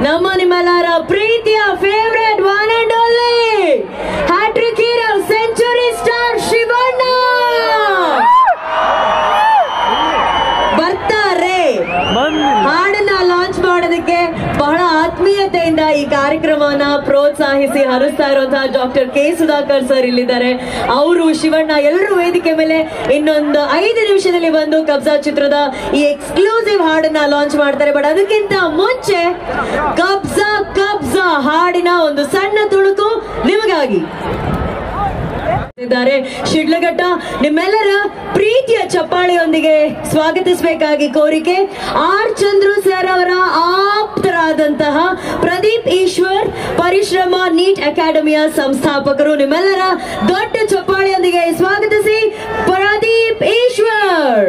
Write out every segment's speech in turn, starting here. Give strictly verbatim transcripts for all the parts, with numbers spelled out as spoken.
ನಮ್ಮ ನಿಮ್ಮೆಲ್ಲರ ಪ್ರೀತಿಯ favourite one and only hat-trick hero century star Shivanna ಬರ್ತಾರೆ. ಹಾಡನ್ನ ಲಾಂಚ್ ಮಾಡೋದಕ್ಕೆ ಬಹಳ ಆತ್ಮೀಯತೆಯಿಂದ ಈ ಕಾರ್ಯಕ್ರಮವನ್ನ ಪ್ರೋತ್ಸಾಹಿಸಿ ಹರಿಸ್ತಾ ಇರುವಂತಹ ಡಾಕ್ಟರ್ ಕೆ ಸುಧಾಕರ್ ಸರ್ ಇಲ್ಲಿದ್ದಾರೆ. ಅವರು ಶಿವಣ್ಣ ಎಲ್ಲರೂ ವೇದಿಕೆ ಮೇಲೆ ಇನ್ನೊಂದು ಐದು ನಿಮಿಷದಲ್ಲಿ ಬಂದು ಕಬ್ಜಾ ಚಿತ್ರದ ಈ ಎಕ್ಸ್ಕ್ಲೂಸಿವ್ ಹಾಡನ್ನ ಲಾಂಚ್ ಮಾಡ್ತಾರೆ. ಬಟ್ ಅದಕ್ಕಿಂತ ಮುಂಚೆ ಕಬ್ಜಾ ಕಬ್ಜಾ ಹಾಡಿನ ಒಂದು ಸಣ್ಣ ತುಣುಕು ನಿಮಗಾಗಿ ಇದ್ದಾರೆ. ಶಿಡ್ಲಘಟ್ಟ ನಿಮ್ಮೆಲ್ಲರ ಪ್ರೀತಿಯ ಚಪ್ಪಾಳೆಯೊಂದಿಗೆ ಸ್ವಾಗತಿಸಬೇಕಾಗಿ ಕೋರಿಕೆ. ಆರ್ ಚಂದ್ರು ಸರ್ ಅವರ ಆಪ್ತರಾದಂತಹ ಪ್ರದೀಪ್ ಈಶ್ವರ್ ಪರಿಶ್ರಮ ನೀಟ್ ಅಕಾಡೆಮಿಯ ಸಂಸ್ಥಾಪಕರು. ನಿಮ್ಮೆಲ್ಲರ ದೊಡ್ಡ ಚಪ್ಪಾಳೆಯೊಂದಿಗೆ ಸ್ವಾಗತಿಸಿ ಪ್ರದೀಪ್ ಈಶ್ವರ್.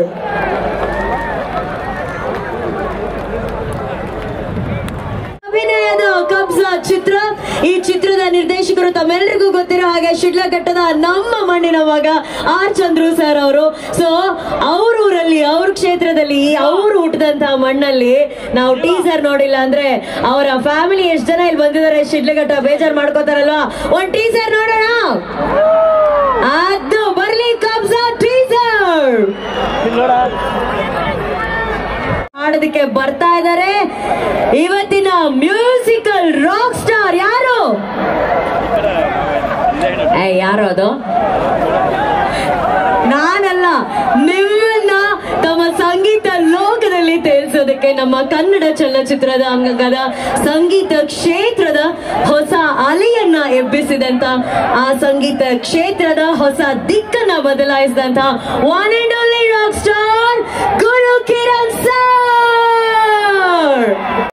ಅಭಿನಯದ ಕಬ್ಜಾ ಚಿತ್ರ. ಈ ಚಿತ್ರದ ನಿರ್ದೇಶಕರು ತಮ್ಮೆಲ್ಲರಿಗೂ ಗೊತ್ತಿರೋ ಹಾಗೆ ಶಿಡ್ಲಘಟ್ಟದ ನಮ್ಮ ಮಣ್ಣಿನ ಮಗ ಆರ್ ಚಂದ್ರು ಸರ್ ಅವರು. ಸೊ ಅವ್ರ ಊರಲ್ಲಿ ಅವ್ರ ಕ್ಷೇತ್ರದಲ್ಲಿ ಅವ್ರು ಹುಟ್ಟಿದಂತಹ ಮಣ್ಣಲ್ಲಿ ನಾವು ಟೀಸರ್ ನೋಡಿಲ್ಲ ಅಂದ್ರೆ ಅವರ ಫ್ಯಾಮಿಲಿ ಎಷ್ಟು ಜನ ಇಲ್ಲಿ ಬಂದಿದ್ದಾರೆ ಶಿಡ್ಲಘಟ್ಟ ಬೇಜಾರ್ ಮಾಡ್ಕೋತಾರಲ್ವಾ. ಒಂದ್ ಟೀಸರ್ ನೋಡೋಣ. ಅದು ಬರ್ಲಿ ಕಬ್ಜಾ ಟೀಸರ್. ಹಾಡೋದಕ್ಕೆ ಬರ್ತಾ ಇದ್ದಾರೆ ಇವತ್ತಿನ ಮ್ಯೂಸಿಕಲ್ ರಾಕ್ ಸ್ಟಾರ್. ಯಾರು ಏ ಯಾರು ಅದು? ನಾನಲ್ಲ, ನಿಮ್ಮನ್ನ ತಮ್ಮ ಸಂಗೀತ ಲೋಕದಲ್ಲಿ ತೇಲ್ಸೋದಕ್ಕೆ ನಮ್ಮ ಕನ್ನಡ ಚಲನಚಿತ್ರದ ಅಂಗದ ಸಂಗೀತ ಕ್ಷೇತ್ರದ ಹೊಸ ಅಲೆಯನ್ನ ಎಬ್ಬಿಸಿದಂತ, ಆ ಸಂಗೀತ ಕ್ಷೇತ್ರದ ಹೊಸ ದಿಕ್ಕನ್ನ ಬದಲಾಯಿಸಿದಂತ one and only rock star Guru Kiran sir.